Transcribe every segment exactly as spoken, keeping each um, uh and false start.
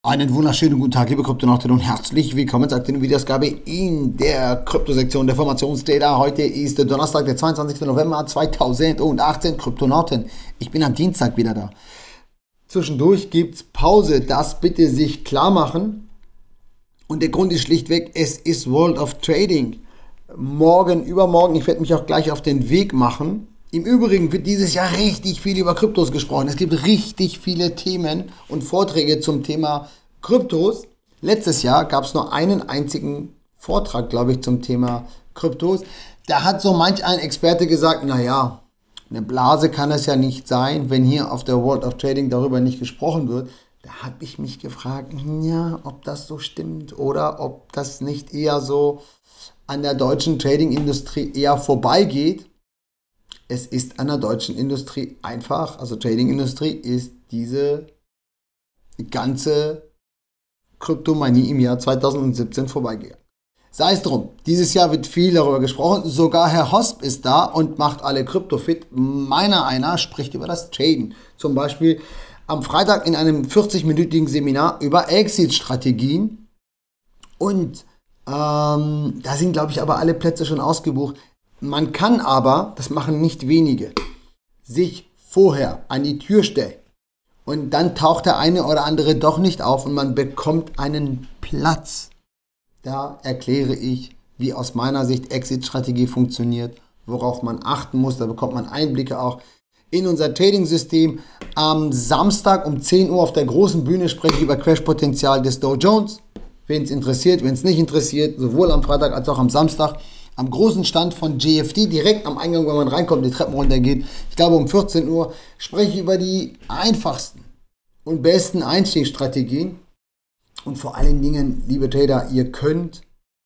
Einen wunderschönen guten Tag, liebe Kryptonauten, und herzlich willkommen zur aktuellen Videoausgabe in der Kryptosektion der Formationstrader. Heute ist Donnerstag, der zweiundzwanzigste November zweitausendachtzehn. Kryptonauten, ich bin am Dienstag wieder da. Zwischendurch gibt es Pause, das bitte sich klar machen. Und der Grund ist schlichtweg, es ist World of Trading. Morgen, übermorgen, ich werde mich auch gleich auf den Weg machen. Im Übrigen wird dieses Jahr richtig viel über Kryptos gesprochen. Es gibt richtig viele Themen und Vorträge zum Thema Kryptos. Letztes Jahr gab es nur einen einzigen Vortrag, glaube ich, zum Thema Kryptos. Da hat so manch ein Experte gesagt, naja, eine Blase kann es ja nicht sein, wenn hier auf der World of Trading darüber nicht gesprochen wird. Da habe ich mich gefragt, ja, ob das so stimmt oder ob das nicht eher so an der deutschen Trading-Industrie eher vorbeigeht. Es ist an der deutschen Industrie einfach, also Trading-Industrie ist diese ganze Kryptomanie im Jahr zweitausendsiebzehn vorbeigegangen. Sei es drum, dieses Jahr wird viel darüber gesprochen, sogar Herr Hosp ist da und macht alle Krypto-fit. Meiner einer spricht über das Traden. Zum Beispiel am Freitag in einem vierzig-minütigen Seminar über Exit-Strategien. Und ähm, da sind, glaube ich, aber alle Plätze schon ausgebucht. Man kann aber, das machen nicht wenige, sich vorher an die Tür stellen und dann taucht der eine oder andere doch nicht auf und man bekommt einen Platz. Da erkläre ich, wie aus meiner Sicht Exit-Strategie funktioniert, worauf man achten muss. Da bekommt man Einblicke auch in unser Trading-System. Am Samstag um zehn Uhr auf der großen Bühne spreche ich über Crash-Potenzial des Dow Jones. Wen es interessiert, wenn es nicht interessiert, sowohl am Freitag als auch am Samstag. Am großen Stand von J F D, direkt am Eingang, wenn man reinkommt, die Treppen runtergeht. Ich glaube um vierzehn Uhr spreche ich über die einfachsten und besten Einstiegsstrategien. Und vor allen Dingen, liebe Trader, ihr könnt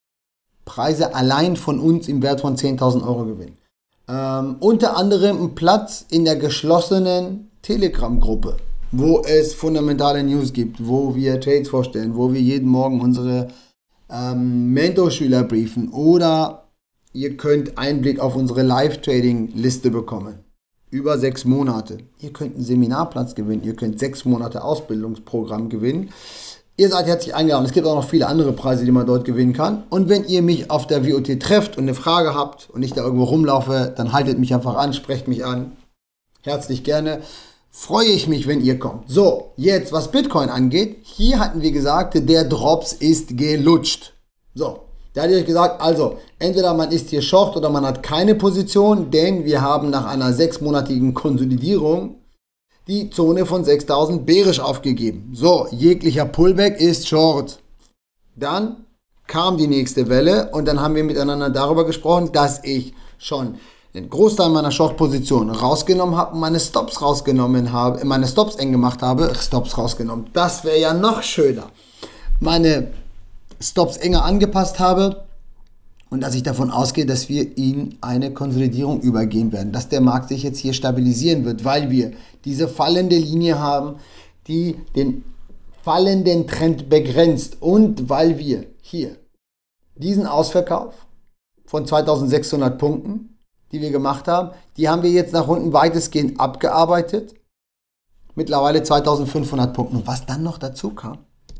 Preise allein von uns im Wert von zehntausend Euro gewinnen. Ähm, unter anderem einen Platz in der geschlossenen Telegram-Gruppe, wo es fundamentale News gibt, wo wir Trades vorstellen, wo wir jeden Morgen unsere ähm, Mentorschüler briefen oder ihr könnt Einblick auf unsere Live-Trading-Liste bekommen. Über sechs Monate. Ihr könnt einen Seminarplatz gewinnen. Ihr könnt sechs Monate Ausbildungsprogramm gewinnen. Ihr seid herzlich eingeladen. Es gibt auch noch viele andere Preise, die man dort gewinnen kann. Und wenn ihr mich auf der W O T trefft und eine Frage habt und ich da irgendwo rumlaufe, dann haltet mich einfach an, sprecht mich an. Herzlich gerne. Freue ich mich, wenn ihr kommt. So, jetzt was Bitcoin angeht. Hier hatten wir gesagt, der Drops ist gelutscht. So. Da hatte ich euch gesagt, also entweder man ist hier Short oder man hat keine Position, denn wir haben nach einer sechsmonatigen Konsolidierung die Zone von sechstausend bärisch aufgegeben. So, jeglicher Pullback ist Short. Dann kam die nächste Welle und dann haben wir miteinander darüber gesprochen, dass ich schon den Großteil meiner Short-Position rausgenommen habe und meine Stops rausgenommen habe, meine Stops eng gemacht habe, Stops rausgenommen. Das wäre ja noch schöner. Meine Stops enger angepasst habe und dass ich davon ausgehe, dass wir in eine Konsolidierung übergehen werden, dass der Markt sich jetzt hier stabilisieren wird, weil wir diese fallende Linie haben, die den fallenden Trend begrenzt und weil wir hier diesen Ausverkauf von zweitausendsechshundert Punkten, die wir gemacht haben, die haben wir jetzt nach unten weitestgehend abgearbeitet, mittlerweile zweitausendfünfhundert Punkten. Und was dann noch dazu kam?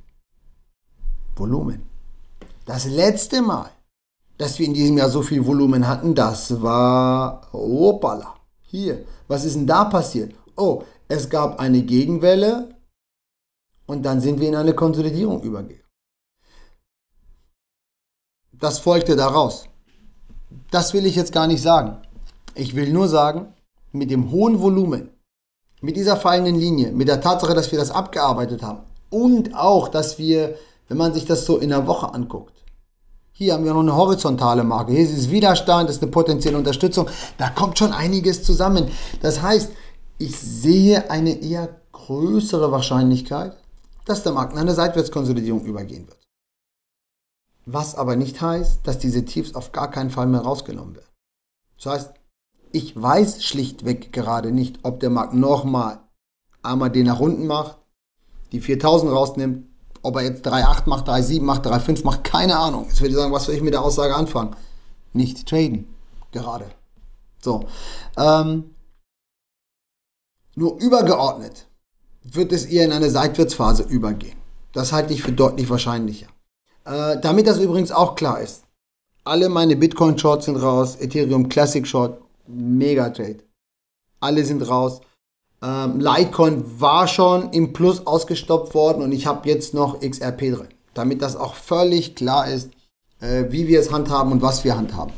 Volumen. Das letzte Mal, dass wir in diesem Jahr so viel Volumen hatten, das war, hoppala, hier, was ist denn da passiert? Oh, es gab eine Gegenwelle und dann sind wir in eine Konsolidierung übergegangen. Das folgte daraus. Das will ich jetzt gar nicht sagen. Ich will nur sagen, mit dem hohen Volumen, mit dieser fallenden Linie, mit der Tatsache, dass wir das abgearbeitet haben und auch, dass wir, wenn man sich das so in der Woche anguckt, hier haben wir noch eine horizontale Marke, hier ist es Widerstand, das ist eine potenzielle Unterstützung, da kommt schon einiges zusammen. Das heißt, ich sehe eine eher größere Wahrscheinlichkeit, dass der Markt in eine Seitwärtskonsolidierung übergehen wird. Was aber nicht heißt, dass diese Tiefs auf gar keinen Fall mehr rausgenommen werden. Das heißt, ich weiß schlichtweg gerade nicht, ob der Markt nochmal einmal den nach unten macht, die viertausend rausnimmt, ob er jetzt drei Komma acht macht, drei Komma sieben macht, drei Komma fünf macht, keine Ahnung. Jetzt würde ich sagen, was soll ich mit der Aussage anfangen? Nicht traden, gerade. So, ähm, nur übergeordnet wird es eher in eine Seitwärtsphase übergehen. Das halte ich für deutlich wahrscheinlicher. Äh, damit das übrigens auch klar ist. Alle meine Bitcoin-Shorts sind raus. Ethereum Classic Short, Megatrade. Alle sind raus. Ähm, Litecoin war schon im Plus ausgestoppt worden und ich habe jetzt noch X R P drin. Damit das auch völlig klar ist, äh, wie wir es handhaben und was wir handhaben.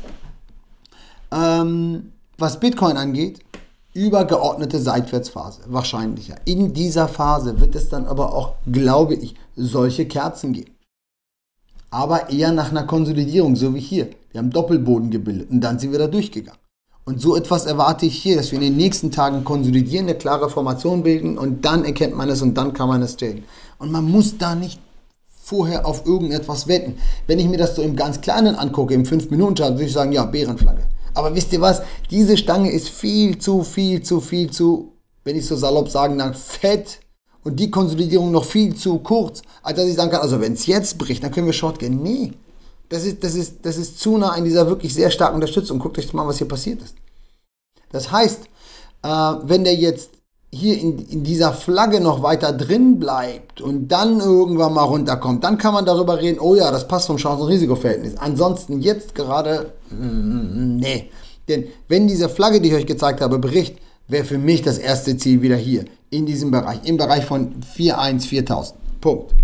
Ähm, was Bitcoin angeht, übergeordnete Seitwärtsphase, wahrscheinlicher. In dieser Phase wird es dann aber auch, glaube ich, solche Kerzen geben. Aber eher nach einer Konsolidierung, so wie hier. Wir haben Doppelboden gebildet und dann sind wir da durchgegangen. Und so etwas erwarte ich hier, dass wir in den nächsten Tagen konsolidieren, eine klare Formation bilden und dann erkennt man es und dann kann man es traden. Und man muss da nicht vorher auf irgendetwas wetten. Wenn ich mir das so im ganz Kleinen angucke, im fünf Minuten Chart, würde ich sagen, ja, Bärenflagge. Aber wisst ihr was? Diese Stange ist viel zu, viel zu, viel zu, wenn ich so salopp sagen darf, fett und die Konsolidierung noch viel zu kurz, als dass ich sagen kann, also wenn es jetzt bricht, dann können wir Short gehen. Nee, das ist, das ist, das ist zu nah an dieser wirklich sehr starken Unterstützung. Guckt euch mal, was hier passiert ist. Das heißt, äh, wenn der jetzt hier in, in dieser Flagge noch weiter drin bleibt und dann irgendwann mal runterkommt, dann kann man darüber reden, oh ja, das passt vom Chancen-Risiko-Verhältnis. Ansonsten jetzt gerade, mm, nee. Denn wenn diese Flagge, die ich euch gezeigt habe, bricht, wäre für mich das erste Ziel wieder hier, in diesem Bereich, im Bereich von vier Komma eins, viertausend. Punkt.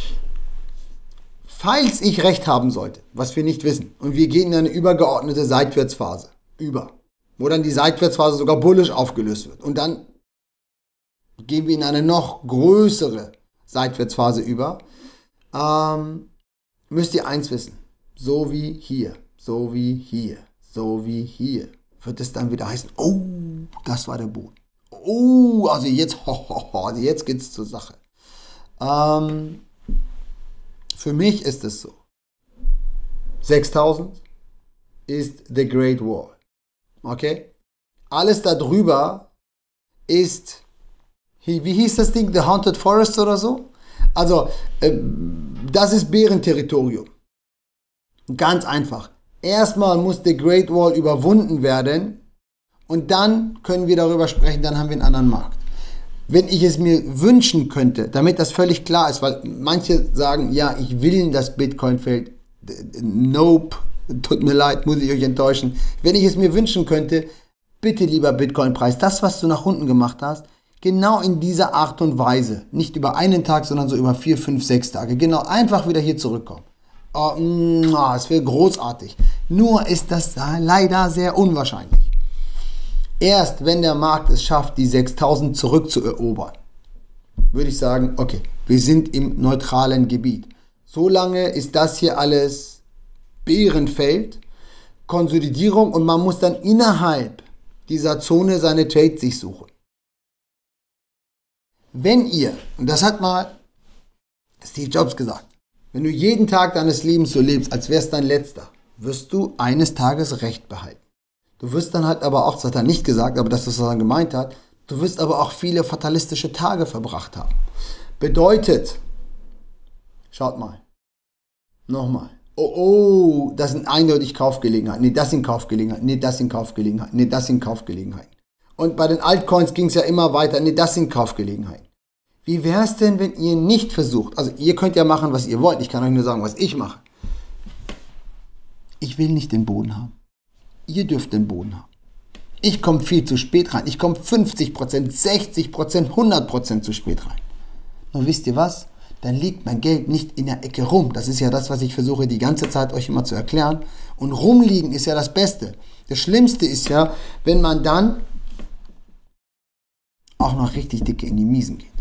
Falls ich recht haben sollte, was wir nicht wissen, und wir gehen in eine übergeordnete Seitwärtsphase, über, wo dann die Seitwärtsphase sogar bullisch aufgelöst wird und dann gehen wir in eine noch größere Seitwärtsphase über, ähm, müsst ihr eins wissen, so wie hier, so wie hier, so wie hier, wird es dann wieder heißen, oh, das war der Boden. Oh, also jetzt, ho, ho, ho, also jetzt geht's zur Sache. Ähm, für mich ist es so, sechstausend ist the Great Wall, okay? Alles darüber ist, wie hieß das Ding, The Haunted Forest oder so? Also, äh, das ist Bärenterritorium. Ganz einfach. Erstmal muss der Great Wall überwunden werden und dann können wir darüber sprechen, dann haben wir einen anderen Markt. Wenn ich es mir wünschen könnte, damit das völlig klar ist, weil manche sagen, ja, ich will, dass Bitcoin fällt. Nope, tut mir leid, muss ich euch enttäuschen. Wenn ich es mir wünschen könnte, bitte lieber Bitcoin-Preis, das, was du nach unten gemacht hast, genau in dieser Art und Weise, nicht über einen Tag, sondern so über vier, fünf, sechs Tage, genau, einfach wieder hier zurückkommen. Oh, es wäre großartig. Nur ist das leider sehr unwahrscheinlich. Erst wenn der Markt es schafft, die sechstausend zurückzuerobern, würde ich sagen, okay, wir sind im neutralen Gebiet. Solange ist das hier alles Bärenfeld, Konsolidierung und man muss dann innerhalb dieser Zone seine Trades sich suchen. Wenn ihr, und das hat mal Steve Jobs gesagt, wenn du jeden Tag deines Lebens so lebst, als wär's dein letzter, wirst du eines Tages Recht behalten. Du wirst dann halt aber auch, das hat er nicht gesagt, aber das ist, was er gemeint hat, du wirst aber auch viele fatalistische Tage verbracht haben. Bedeutet, schaut mal, nochmal, oh, oh, das sind eindeutig Kaufgelegenheiten, nee, das sind Kaufgelegenheiten, nee, das sind Kaufgelegenheiten, nee, das sind Kaufgelegenheiten. Und bei den Altcoins ging es ja immer weiter, nee, das sind Kaufgelegenheiten. Wie wäre es denn, wenn ihr nicht versucht, also ihr könnt ja machen, was ihr wollt, ich kann euch nur sagen, was ich mache. Ich will nicht den Boden haben. Ihr dürft den Boden haben. Ich komme viel zu spät rein. Ich komme fünfzig Prozent, sechzig Prozent, hundert Prozent zu spät rein. Nur wisst ihr was? Dann liegt mein Geld nicht in der Ecke rum. Das ist ja das, was ich versuche die ganze Zeit euch immer zu erklären. Und rumliegen ist ja das Beste. Das Schlimmste ist ja, wenn man dann auch noch richtig dicke in die Miesen geht.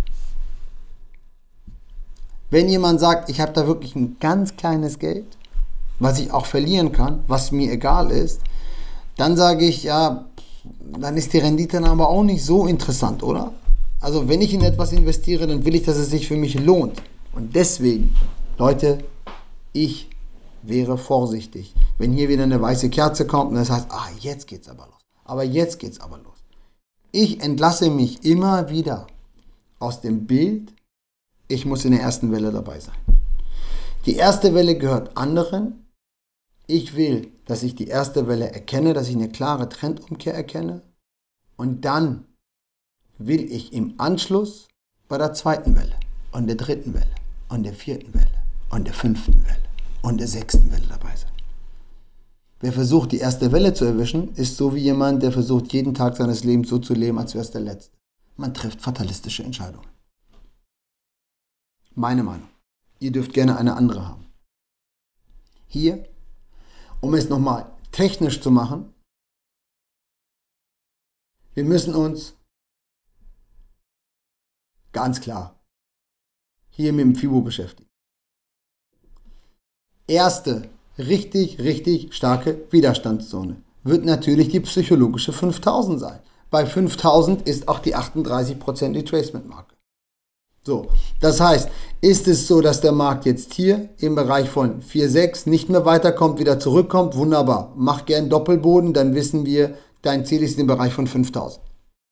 Wenn jemand sagt, ich habe da wirklich ein ganz kleines Geld, was ich auch verlieren kann, was mir egal ist, dann sage ich, ja, dann ist die Rendite dann aber auch nicht so interessant, oder? Also wenn ich in etwas investiere, dann will ich, dass es sich für mich lohnt. Und deswegen, Leute, ich wäre vorsichtig. Wenn hier wieder eine weiße Kerze kommt und das heißt, ah, jetzt geht's aber los. Aber jetzt geht's aber los. Ich entlasse mich immer wieder aus dem Bild, ich muss in der ersten Welle dabei sein. Die erste Welle gehört anderen. Ich will, dass ich die erste Welle erkenne, dass ich eine klare Trendumkehr erkenne. Und dann will ich im Anschluss bei der zweiten Welle und der dritten Welle und der vierten Welle und der fünften Welle und der sechsten Welle dabei sein. Wer versucht, die erste Welle zu erwischen, ist so wie jemand, der versucht, jeden Tag seines Lebens so zu leben, als wäre es der letzte. Man trifft fatalistische Entscheidungen. Meine Meinung. Ihr dürft gerne eine andere haben. Hier, um es nochmal technisch zu machen, wir müssen uns ganz klar hier mit dem FIBO beschäftigen. Erste richtig, richtig starke Widerstandszone wird natürlich die psychologische fünftausend sein. Bei fünftausend ist auch die achtunddreißig Prozent Retracement-Marke. So, das heißt, ist es so, dass der Markt jetzt hier im Bereich von vier Komma sechs nicht mehr weiterkommt, wieder zurückkommt, wunderbar. Mach gern Doppelboden, dann wissen wir, dein Ziel ist im Bereich von fünftausend.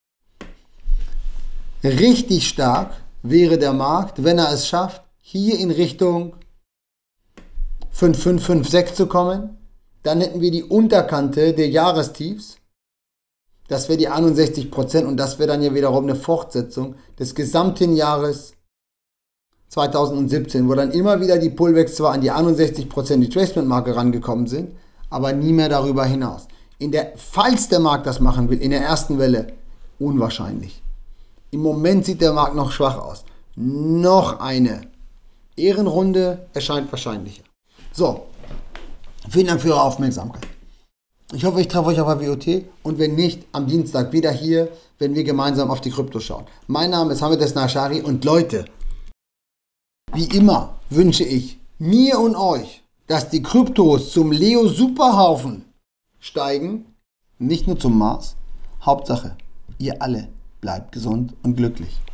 Richtig stark wäre der Markt, wenn er es schafft, hier in Richtung fünf Komma fünf fünf sechs zu kommen. Dann hätten wir die Unterkante der Jahrestiefs. Das wäre die einundsechzig Prozent und das wäre dann ja wiederum eine Fortsetzung des gesamten Jahres zweitausendsiebzehn, wo dann immer wieder die Pullbacks zwar an die einundsechzig Prozent Retracement-Marke rangekommen sind, aber nie mehr darüber hinaus. In der, falls der Markt das machen will, in der ersten Welle, unwahrscheinlich. Im Moment sieht der Markt noch schwach aus. Noch eine Ehrenrunde erscheint wahrscheinlicher. So, vielen Dank für Ihre Aufmerksamkeit. Ich hoffe, ich treffe euch auf der W O T und wenn nicht, am Dienstag wieder hier, wenn wir gemeinsam auf die Krypto schauen. Mein Name ist Hamid Esnashari und Leute, wie immer wünsche ich mir und euch, dass die Kryptos zum Leo Superhaufen steigen, nicht nur zum Mars. Hauptsache, ihr alle bleibt gesund und glücklich.